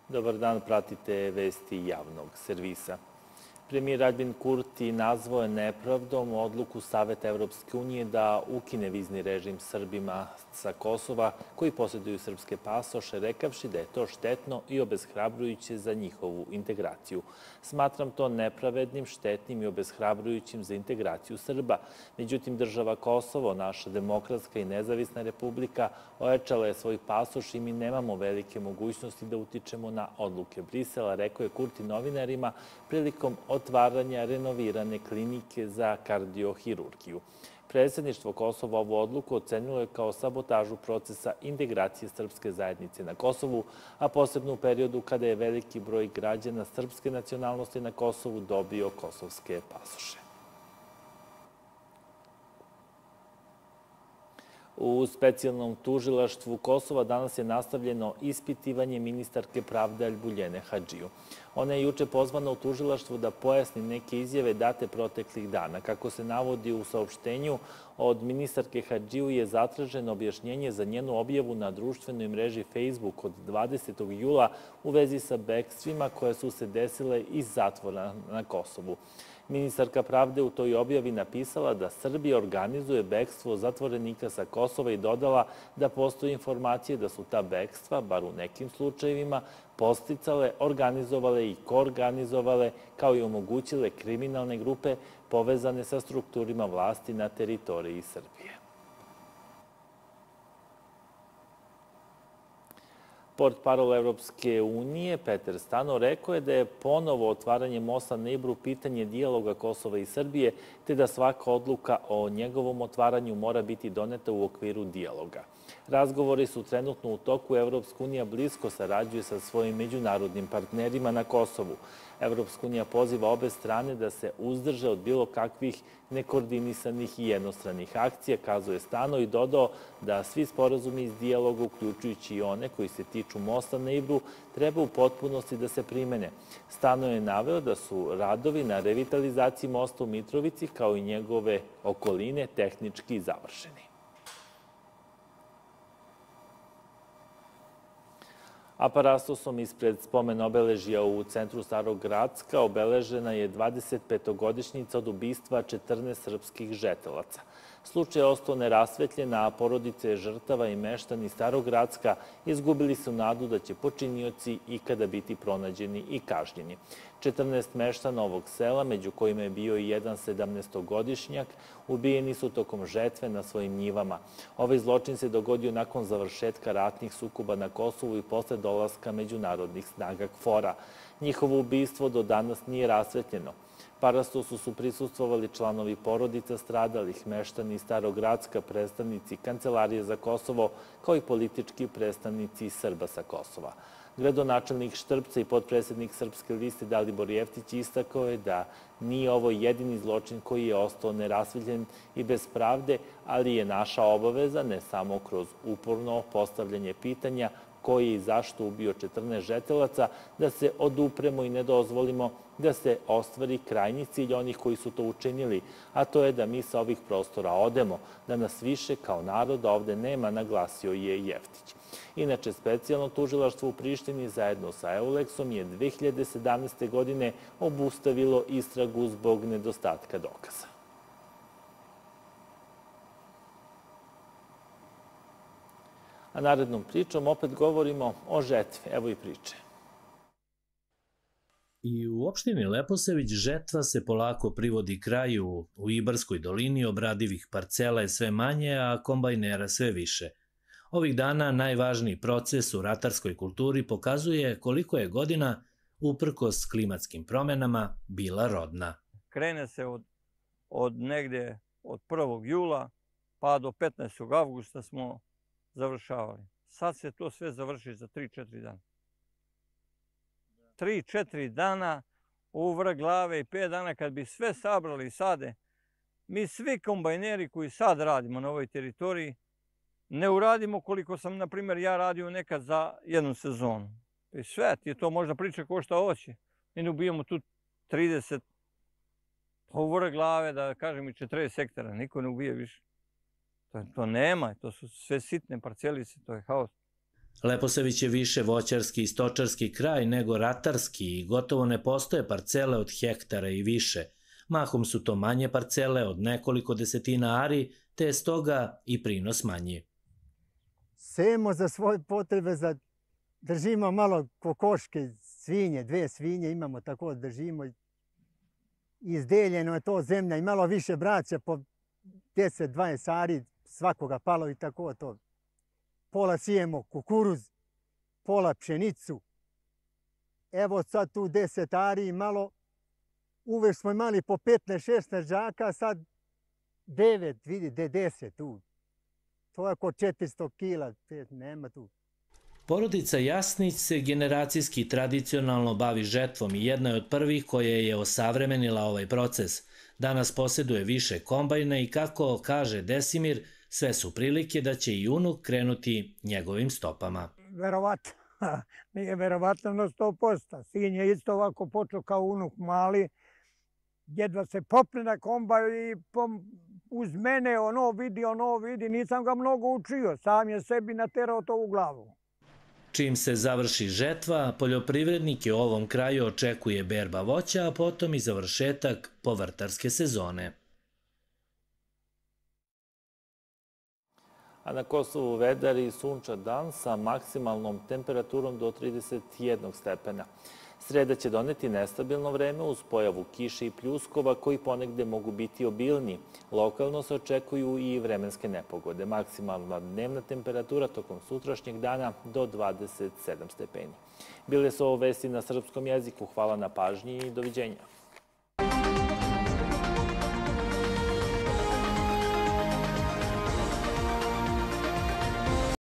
Dobar dan, pratite vesti javnog servisa. Premijer Aljbin Kurti nazvao je nepravdom odluku Saveta Evropske unije da ukine vizni režim Srbima sa Kosova koji posjeduju srpske pasoše, rekavši da je to štetno i obeshrabrujuće za njihovu integraciju. Smatram to nepravednim, štetnim i obeshrabrujućim za integraciju Srba. Međutim, država Kosovo, naša demokratska i nezavisna republika, ojačala je svoj pasoš i mi nemamo velike mogućnosti da utičemo na odluke Brisela, rekao je Kurti novinarima prilikom otvaranja renovirane klinike za kardiohirurgiju. Predsjedništvo Kosova ovu odluku ocenilo je kao sabotažu procesa integracije srpske zajednice na Kosovu, a posebno u periodu kada je veliki broj građana srpske nacionalnosti na Kosovu dobio kosovske pasoše. U specijalnom tužilaštvu Kosova danas je nastavljeno ispitivanje ministarke pravde Albuljene Hadžiju. Ona je juče pozvana u tužilaštvu da pojasni neke izjave date proteklih dana. Kako se navodi u saopštenju, od ministarke Hadžiju je zatraženo objašnjenje za njenu objavu na društvenoj mreži Facebook od 20. jula u vezi sa bekstvima koje su se desile iz zatvora na Kosovu. Ministarka pravde u toj objavi napisala da Srbija organizuje bekstvo zatvorenika sa Kosova i dodala da postoje informacije da su ta bekstva, bar u nekim slučajevima, podsticale, organizovale i koorganizovale, kao i omogućile kriminalne grupe povezane sa strukturima vlasti na teritoriji Srbije. Portparol Evropske unije Peter Stano rekao je da je ponovo otvaranje mosta na Ibru pitanje dijaloga Kosova i Srbije, te da svaka odluka o njegovom otvaranju mora biti doneta u okviru dijaloga. Razgovori su trenutno u toku. Evropska unija blisko sarađuje sa svojim međunarodnim partnerima na Kosovu. Evropska unija poziva obe strane da se uzdrže od bilo kakvih nekoordinisanih i jednostranih akcija, kazuje Stano i dodao da svi sporazumi iz dijaloga, uključujući i one koji se tiču mosta na Ibru, treba u potpunosti da se primene. Stano je naveo da su radovi na revitalizaciji mosta u Mitrovici, kao i njegove okoline, tehnički završeni. Aparastosom ispred spomen obeležja u centru Starog Gracka obeležena je 25-godišnjica od ubistva 14 srpskih žetelaca. Slučaj je ostao nerasvetljen, a porodice žrtava i meštani Starog Gracka izgubili su nadu da će počinioci ikada biti pronađeni i kažnjeni. 14 meštana ovog sela, među kojima je bio i jedan 17-godišnjak, ubijeni su tokom žetve na svojim njivama. Ovaj zločin se dogodio nakon završetka ratnih sukoba na Kosovu i posle dolaska međunarodnih snaga KFOR-a. Njihovo ubistvo do danas nije rasvetljeno. Parastosu su prisustvovali članovi porodica stradalih, meštani Starog Gracka, predstavnici Kancelarije za Kosovo, kao i politički predstavnici Srba sa Kosova. Gradonačelnik Štrpca i potpredsjednik Srpske liste Dalibor Jeftić istakao je da nije ovo jedini zločin koji je ostao nerasvetljen i bez pravde, ali je naša obaveza, ne samo kroz uporno postavljanje pitanja ko je i zašto ubio 14 žetelaca, da se odupremo i ne dozvolimo da se ostvari krajnji cilj onih koji su to učinili, a to je da mi sa ovih prostora odemo, da nas više kao narod ovde nema, naglasio je Jeftić. Inače, specijalno tužilaštvo u Prištini zajedno sa Euleksom je 2017. godine obustavilo istragu zbog nedostatka dokaza. A narednom pričom opet govorimo o žetvi. Evo i priče. I u opštini Leposavić žetva se polako privodi kraju. U Ibarskoj dolini obradivih parcela je sve manje, a kombajnera sve više. Ovih dana najvažniji proces u ratarskoj kulturi pokazuje koliko je godina, uprkos klimatskim promenama, bila rodna. Krene se od negde od 1. jula pa do 15. avgusta smo završavali. Sad se to sve završi za 3-4 dana. 3-4 dana u vrh glave i 5 dana kad bi sve sabrali i sade, mi svi kombajneri koji sad radimo na ovoj teritoriji ne uradimo koliko sam, na primjer, ja radio nekad za jednu sezonu. I sve ti je to možda priča ko šta hoće. Mi ne ubijemo tu 30 u vrh glave, da kažem i 40 hektara. Niko ne ubije više. To nema, to su sve sitne parcelice, to je haos. Leposavić je više voćarski i stočarski kraj nego ratarski i gotovo ne postoje parcele od hektara i više. Mahom su to manje parcele od nekoliko desetina ari, te je stoga i prinos manji. Sejemo za svoje potrebe, držimo malo kokoške, svinje, 2 svinje imamo, tako držimo. Izdeljeno je to zemlja i malo više braća po 10-20 ari svakoga palo i tako to. Pola sijemo kukuruz, pola pšenicu. Evo sad tu 10 ari i malo, uvek smo imali po 15-16 đaka, sad 9, vidi, 10 tu. To je oko 400 kila, nema tu. Porodica Jasnić se generacijski tradicionalno bavi žetvom i jedna je od prvih koja je osavremenila ovaj proces. Danas posjeduje više kombajna i kako kaže Desimir, sve su prilike da će i unuk krenuti njegovim stopama. Verovatno, nije verovatno na 100%. Sin je isto ovako počeo kao unuk mali, jedva se popne na kombaj i uz mene ono vidi, nisam ga mnogo učio, sam je sebi naterao to u glavu. Čim se završi žetva, poljoprivrednike u ovom kraju očekuje berba voća, a potom i završetak povrtarske sezone. A na Kosovu vedar i sunčan dan sa maksimalnom temperaturom do 31 stepena. Sreda će doneti nestabilno vreme uz pojavu kiše i pljuskova koji ponegde mogu biti obilni. Lokalno se očekuju i vremenske nepogode. Maksimalna dnevna temperatura tokom sutrašnjeg dana do 27 stepeni. Bile su ovo vesti na srpskom jeziku. Hvala na pažnji i doviđenja.